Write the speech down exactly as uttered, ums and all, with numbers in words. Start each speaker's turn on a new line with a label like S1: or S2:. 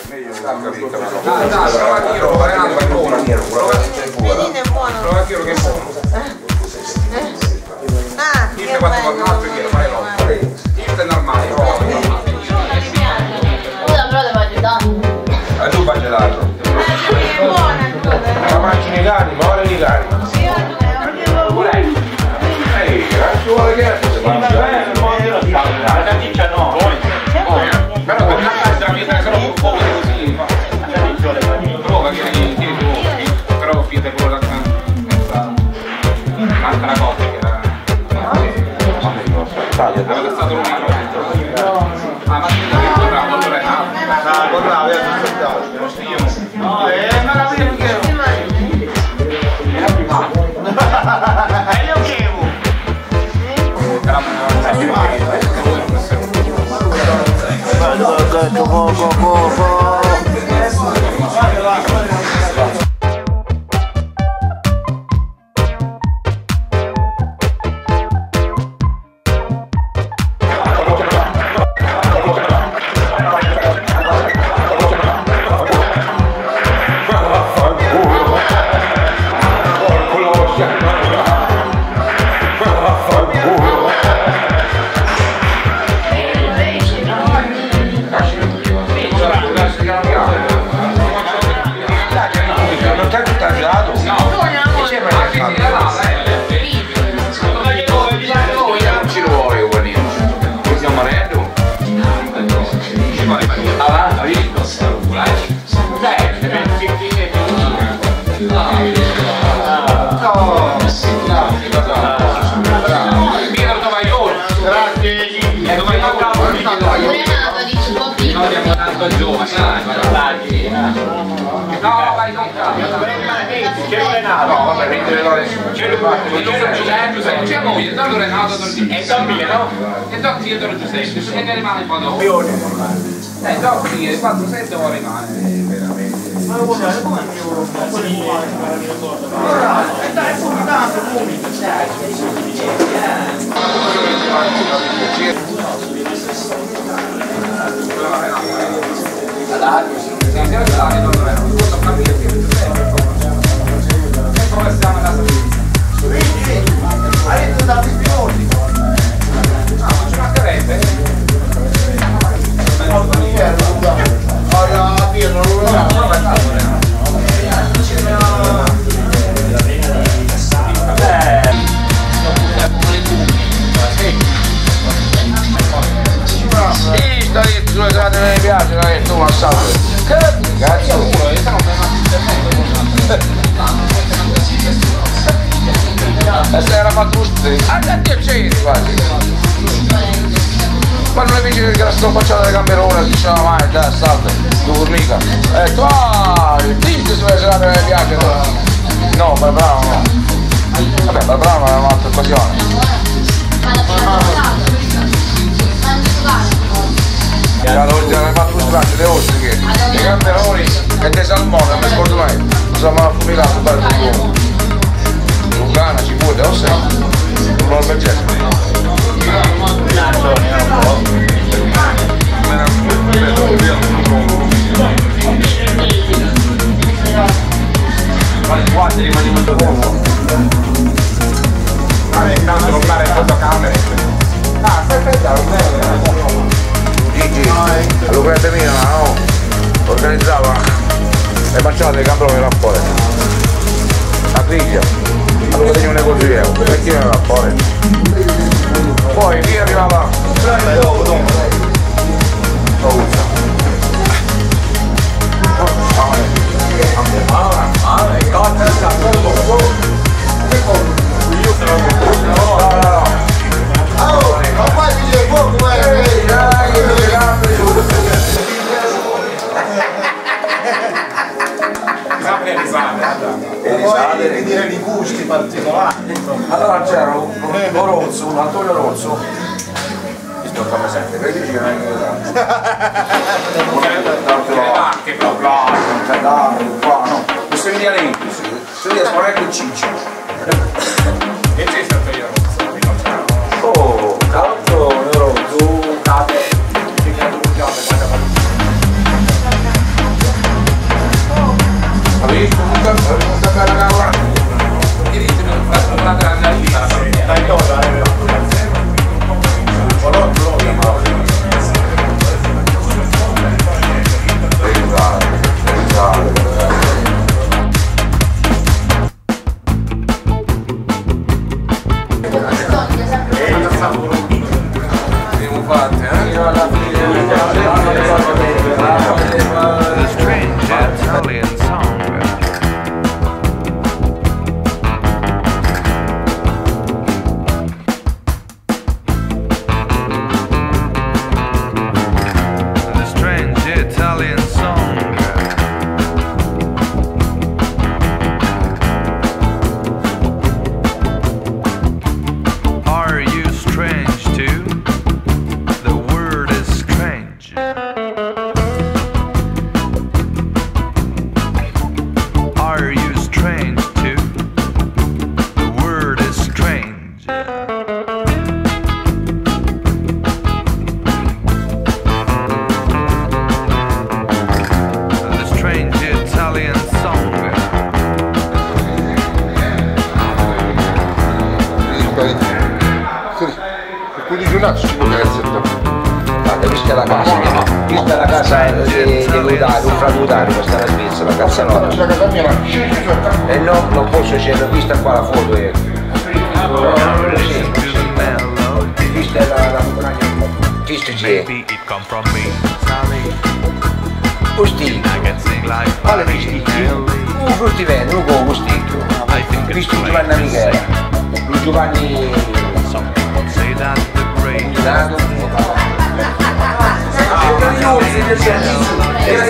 S1: Prova Chiro, Renato è buono.
S2: Benino è buono.
S1: Prova Chiro che è buono.
S2: Ah,
S1: Io ti faccio con un altro Chiro, fai l'otto. Io è normale, prova.
S3: Scusa, però devo aiutare.
S1: E tu fai gelato.
S2: È buona.
S4: Ma mangi i cani, ma ora i cani. Ehi, ci vuole che si mangia. La canticcia no.
S1: Però per la casa mi fai solo un po' così. Prova che però fidate quello da un'altra cosa che era. Aveva stato l'unico. Ah, ma si deve correre, non è nato.
S4: Ah, corrava, io non aspettavo.
S1: No, è una cosa che era prima.
S4: E io chievo.
S1: Eh, dopo sì, quattro sette ore rimane, veramente. Ma guardate come io dai, fuori tanto, umido, dai. Come stiamo andando? Hai detto tanti minuti? No, non ci mancherebbe.
S4: Sulle serate non mi piace, non è tu un assalto. Che cazzo? E se era fatto uscire, andati a ceni quasi. Quando mi dice che la sto facendo le gamberone, diceva mai, dai, assalto, tu formica. E tu, ah, il team sulle serate non mi piace. No, per bravo no. Vabbè, per bravo è un'altra occasione. Allora hai fatto un straccio di ostriche, di gamberoni e dei salmoni, non mi scordo mai. Insomma la fumicato per il tuo. Lucana, cipolle, o se? Un norvegese.
S1: Guarda, rimane molto buono. Ma è tanto non fare fotocamere. Ah, aspetta, non è.
S4: Gigi, all'Ucraina mia, no? Organizzava le facciate dei campioni là fuori. A griglia, allora teniamo un negozio e chi era là fuori? Poi lì arrivava.
S5: Poi dire di gusti particolari.
S4: Allora c'era un Rozzo, un Antonio Rozzo, mi sto facendo presente, per dire che non è
S1: Che proprio.
S4: non c'è da qua, no. Questo veniva lì, questo veniva sparecchio il ciccio.
S1: E c'è stato io,
S4: Oh, cazzo, Rozzo, cazzo.
S1: cazzo ci vuole essere?
S4: Guarda, questa è la casa, questa è la casa di Lutari, un fratutari, questa è la Svizzera, la casa nota.
S1: La casa mia, ma
S4: E no, non posso c'è, questa qua la foto è. Questa è la questa c'è. Gusti, quale Gusti? Un fruttivendolo, un po' Gusti. Questo Giovanni Michele, Giovanni Donato.